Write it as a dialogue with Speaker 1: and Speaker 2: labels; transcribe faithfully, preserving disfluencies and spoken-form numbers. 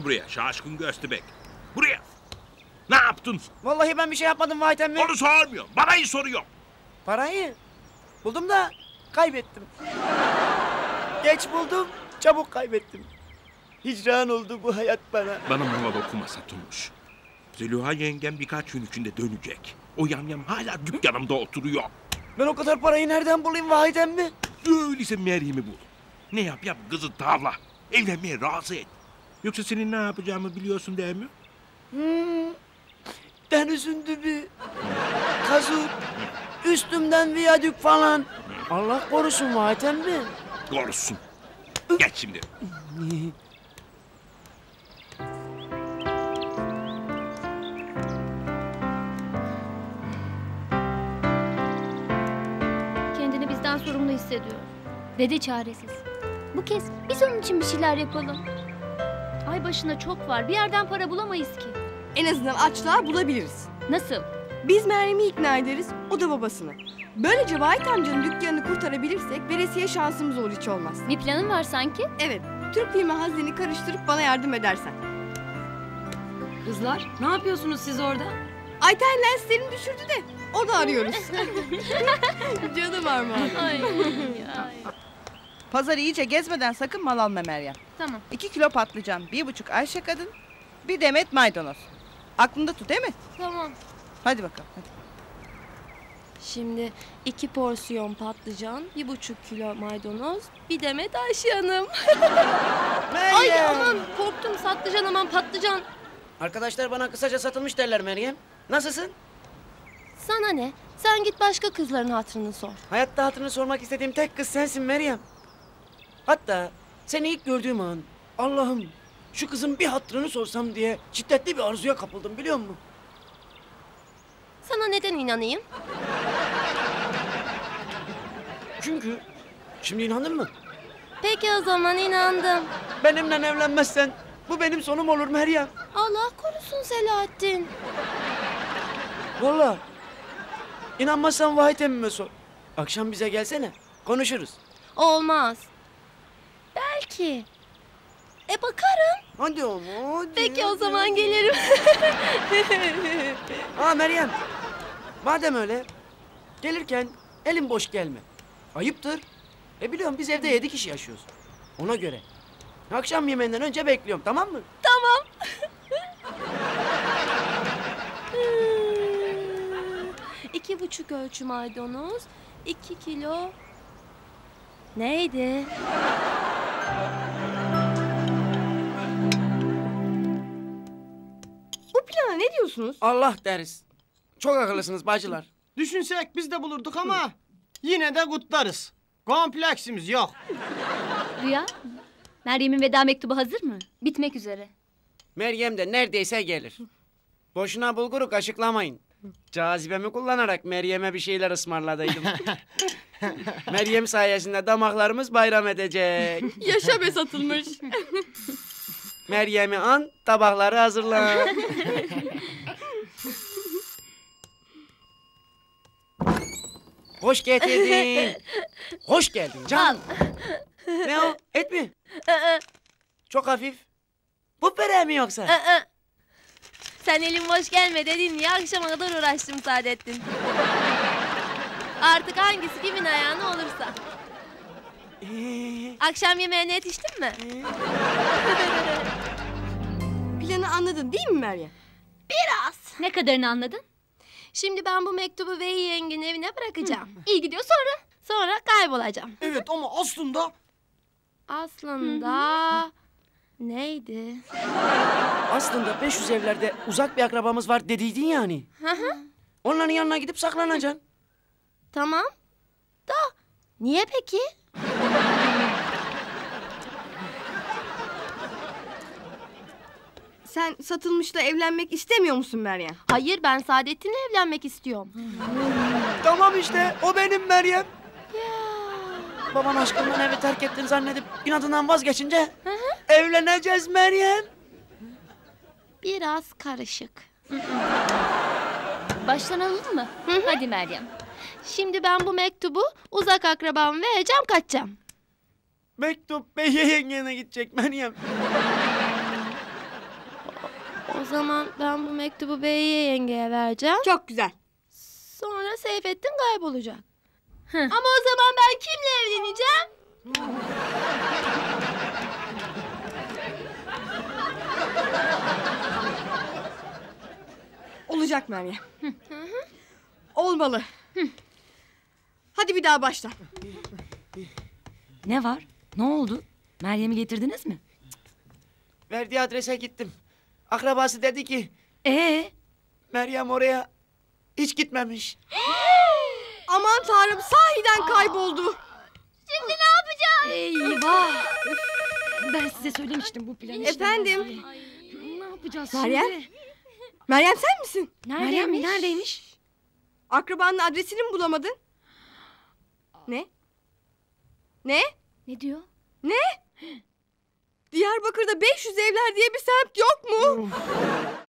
Speaker 1: Gel buraya şaşkın göstebek. Buraya. Ne yaptın?
Speaker 2: Vallahi ben bir şey yapmadım Vahit emmi.
Speaker 1: Onu sormuyorum. Parayı soruyorum.
Speaker 2: Parayı buldum da kaybettim. Geç buldum, çabuk kaybettim. Hicran oldu bu hayat bana.
Speaker 1: Bana maval okuma Satılmış. Zeliha yengem birkaç gün içinde dönecek. O yamyam hala dükkanımda oturuyor.
Speaker 2: Ben o kadar parayı nereden bulayım Vahit emmi?
Speaker 1: Öyleyse Meryem'i bul. Ne yap yap kızı tavla. Evlenmeye razı et. Yoksa senin ne yapacağımı biliyorsun değil mi?
Speaker 2: Hmm. Denizin dibi, kazık, üstümden viyadük falan. Allah korusun Vahit emmi.
Speaker 1: Korusun. Geç şimdi.
Speaker 3: Kendini bizden sorumlu hissediyor. Ve de çaresiz. Bu kez biz onun için bir şeyler yapalım. Ay başına çok var. Bir yerden para bulamayız ki.
Speaker 4: En azından açlığa bulabiliriz.
Speaker 3: Nasıl?
Speaker 4: Biz Meryem'i ikna ederiz, o da babasını. Böylece Vahit amcanın dükkanını kurtarabilirsek veresiye şansımız olur hiç olmaz.
Speaker 3: Bir planın var sanki.
Speaker 4: Evet, Türk filmi hazneni karıştırıp bana yardım edersen.
Speaker 5: Kızlar, ne yapıyorsunuz siz orada?
Speaker 4: Ayten lenslerini düşürdü de onu arıyoruz. Canım Armağan.
Speaker 3: Ay, ay.
Speaker 6: Pazarı iyice gezmeden sakın mal alma Meryem.
Speaker 3: Tamam.
Speaker 6: İki kilo patlıcan, bir buçuk Ayşe kadın, bir demet maydanoz. Aklında tut değil mi?
Speaker 3: Tamam.
Speaker 6: Hadi bakalım hadi.
Speaker 5: Şimdi iki porsiyon patlıcan, bir buçuk kilo maydanoz, bir demet Ayşe Hanım.
Speaker 3: Ay aman korktum, patlıcan aman patlıcan.
Speaker 2: Arkadaşlar bana kısaca satılmış derler Meryem. Nasılsın?
Speaker 5: Sana ne? Sen git başka kızların hatırını sor.
Speaker 2: Hayatta hatırını sormak istediğim tek kız sensin Meryem. Hatta seni ilk gördüğüm an Allah'ım şu kızın bir hatırını sorsam diye şiddetli bir arzuya kapıldım biliyor musun?
Speaker 5: Sana neden inanayım?
Speaker 2: Çünkü şimdi inandın mı?
Speaker 5: Peki o zaman inandım.
Speaker 2: Benimle evlenmezsen bu benim sonum olur Meryem.
Speaker 5: Allah korusun Selahattin.
Speaker 2: Vallahi inanmazsan Vahit emmime sor. Akşam bize gelsene konuşuruz.
Speaker 5: Olmaz. Belki. E bakarım.
Speaker 2: Hadi oğlum hadi.
Speaker 5: Peki o
Speaker 2: hadi.
Speaker 5: zaman gelirim.
Speaker 2: Aa Meryem. Madem öyle gelirken elin boş gelme. Ayıptır. E biliyorum biz evde yedi kişi yaşıyoruz. Ona göre. Akşam yemeğinden önce bekliyorum tamam mı?
Speaker 5: Tamam. İki buçuk ölçü maydanoz, iki kilo... Neydi?
Speaker 4: Bu plana ne diyorsunuz?
Speaker 2: Allah deriz. Çok akıllısınız bacılar.
Speaker 7: Düşünsek biz de bulurduk ama yine de kutlarız. Kompleksimiz yok.
Speaker 3: Rüya, Meryem'in veda mektubu hazır mı? Bitmek üzere.
Speaker 2: Meryem de neredeyse gelir. Boşuna bulguru kaşıklamayın. Cazibemi kullanarak Meryem'e bir şeyler ısmarladıydım. Meryem sayesinde damaklarımız bayram edecek.
Speaker 4: Yaşa be Satılmış.
Speaker 2: Meryem'i an, tabakları hazırla. Hoş getirdin. Hoş geldin canım. Ne o? Et mi? Çok hafif. Bu böreği mi yoksa?
Speaker 5: Sen elim boş gelme dedin ya, akşama kadar uğraştım Saadettin. Artık hangisi kimin ayağına olursa.
Speaker 2: Ee,
Speaker 5: Akşam yemeğine yetiştin mi?
Speaker 4: Planı anladın değil mi Meryem?
Speaker 5: Biraz.
Speaker 3: Ne kadarını anladın?
Speaker 5: Şimdi ben bu mektubu Vehi yengenin evine bırakacağım.
Speaker 3: İyi gidiyor sonra.
Speaker 5: Sonra kaybolacağım.
Speaker 7: Evet ama aslında
Speaker 5: Aslında... Neydi?
Speaker 2: aslında beş yüz evlerde uzak bir akrabamız var dediydin yani.
Speaker 5: Hı hı.
Speaker 2: Onların yanına gidip saklanacaksın.
Speaker 5: Tamam. Da niye peki?
Speaker 4: Sen Satılmış'la evlenmek istemiyor musun Meryem?
Speaker 5: Hayır, ben Saadettin'le evlenmek istiyorum.
Speaker 2: Tamam işte o benim Meryem.
Speaker 5: Ya.
Speaker 2: Baban aşkından evi terk ettin zannedip inadından vazgeçince evleneceğiz Meryem.
Speaker 5: Biraz karışık.
Speaker 3: Baştan alalım mı? Hadi Meryem.
Speaker 5: Şimdi ben bu mektubu uzak akrabama vereceğim, kaçacağım.
Speaker 2: Mektup Bey'e yengene gidecek Meryem.
Speaker 5: O zaman ben bu mektubu Beyiye yengeye vereceğim.
Speaker 4: Çok güzel.
Speaker 5: Sonra Seyfettin kaybolacak. Ama o zaman ben kimle evleneceğim?
Speaker 4: Olacak Meryem. Olmalı. Hadi bir daha başla.
Speaker 8: Ne var? Ne oldu? Meryem'i getirdiniz mi?
Speaker 2: Verdiği adrese gittim. Akrabası dedi ki
Speaker 8: Ee,
Speaker 2: Meryem oraya hiç gitmemiş.
Speaker 4: Aman tanrım, sahiden kayboldu.
Speaker 8: eyvah! Ben size söylemiştim bu planı.
Speaker 4: Efendim?
Speaker 8: Ne yapacağız
Speaker 4: Meryem?
Speaker 8: şimdi?
Speaker 4: Meryem sen misin?
Speaker 8: Meryem mi? Neredeymiş?
Speaker 4: Akrabanın adresini mi bulamadın? Ne? Ne?
Speaker 3: Ne diyor?
Speaker 4: Diyarbakır'da beş yüz evler diye bir semt yok mu?